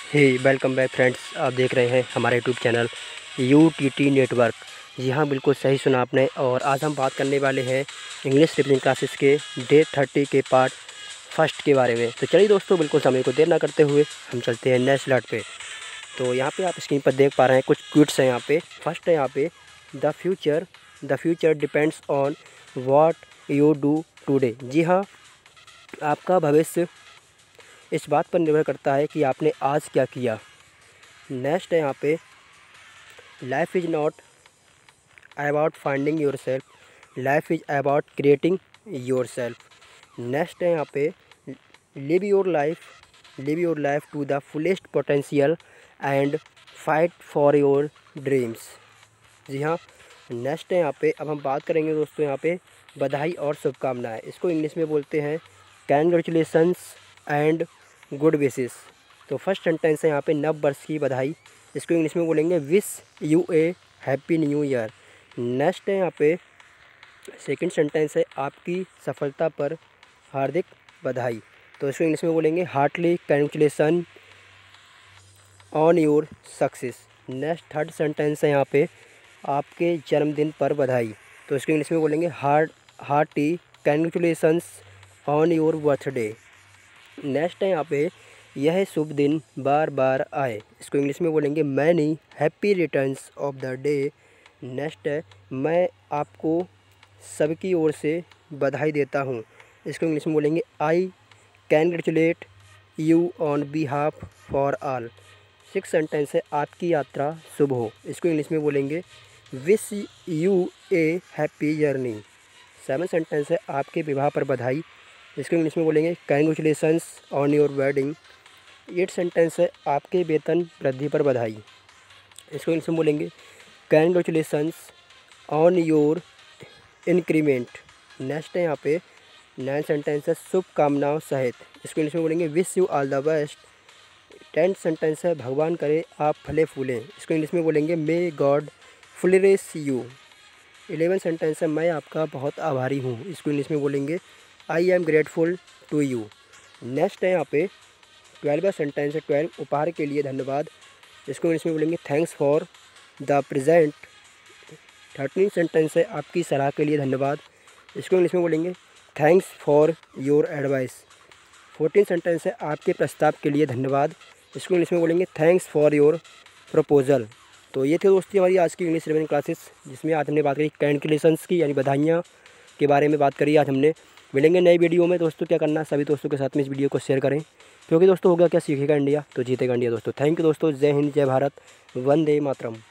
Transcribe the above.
हे welcome back friends, आप देख रहे हैं हमारे यूट्यूब चैनल यूटीटी नेटवर्क। जी हाँ, बिल्कुल सही सुना आपने। और आज हम बात करने वाले हैं इंग्लिश रिविजन क्लासेस के डे 30 के पार्ट फर्स्ट के बारे में। तो चलिए दोस्तों, बिल्कुल समय को देर ना करते हुए हम चलते हैं नेक्स्ट स्लाइड पे। तो यहाँ पे आप स्क्रीन पर देख पा रहे हैं कुछ क्विट्स हैं यहाँ पे। फर्स्ट है यहाँ पे, the future depends on what you do today. जी हाँ, आपका भविष्य इस बात पर निर्भर करता है कि आपने आज क्या किया। नेक्स्ट है यहाँ पे, life is not about finding yourself, life is about creating yourself. Next है यहाँ पे, live your life to the fullest potential and fight for your dreams. जी हाँ। नेक्स्ट है यहाँ पे, अब हम बात करेंगे दोस्तों यहाँ पे बधाई और शुभकामनाएं। इसको इंग्लिश में बोलते हैं कैंग्रेचुलेसन्स एंड गुड विशेस। तो फर्स्ट सेंटेंस है यहाँ पे, नव वर्ष की बधाई। इसको इंग्लिश में बोलेंगे wish you a happy new year. Next है यहाँ पे, सेकंड सेंटेंस है, आपकी सफलता पर हार्दिक बधाई। तो इसको इंग्लिश में बोलेंगे heartly congratulation on your success. Next third sentence है यहाँ पे, आपके जन्मदिन पर बधाई। तो इसको इंग्लिश में बोलेंगे hearty congratulations on your birthday. Next है यहाँ पे, यह शुभ दिन बार बार आए। इसको इंग्लिश में बोलेंगे many happy returns of the day. Next है, मैं आपको सबकी ओर से बधाई देता हूँ। इसको इंग्लिश में बोलेंगे I congratulate you on behalf for all. Six sentence है, आपकी यात्रा शुभ हो। इसको इंग्लिश में बोलेंगे wish you a happy journey. Seven sentence है, आपके विवाह पर बधाई। इसको इंग्लिश में बोलेंगे congratulations on your wedding. Eight sentence है, आपके वेतन वृद्धि पर बधाई। इसको इंग्लिश में बोलेंगे congratulations on your increment. Next है यहाँ पे, नाइन सेंटेंस है, शुभकामनाओं सहित। इसको इंग्लिश में बोलेंगे wish you all the best. Tenth sentence है, भगवान करे आप फले फूलें। इसको इंग्लिश में बोलेंगे may God flourish you. 11 sentence है, मैं आपका बहुत आभारी हूँ। इसको इंग्लिश में बोलेंगे I am grateful to you. Next है यहाँ पे 12वां सेंटेंस है, 12 उपहार के लिए धन्यवाद। इसको इंग्लिश में बोलेंगे thanks for the present. 13 sentence है, आपकी सलाह के लिए धन्यवाद। इसको इंग्लिश में बोलेंगे thanks for your advice. 14 sentence है, आपके प्रस्ताव के लिए धन्यवाद। इसको इंग्लिश में बोलेंगे थैंक्स फॉर योर प्रपोजल। तो ये थे दोस्तों हमारी आज की इंग्लिश रिविजन क्लासेस, जिसमें आज हमने बात करी कैंग्रेचुलेसन्स की, यानी बधाइयाँ के बारे में बात करी आज हमने। मिलेंगे नई वीडियो में। दोस्तों क्या करना, सभी दोस्तों के साथ में इस वीडियो को शेयर करें, क्योंकि दोस्तों होगा क्या, सीखेगा इंडिया तो जीतेगा इंडिया। दोस्तों थैंक यू दोस्तों। जय हिंद, जय भारत, वंदे मातरम।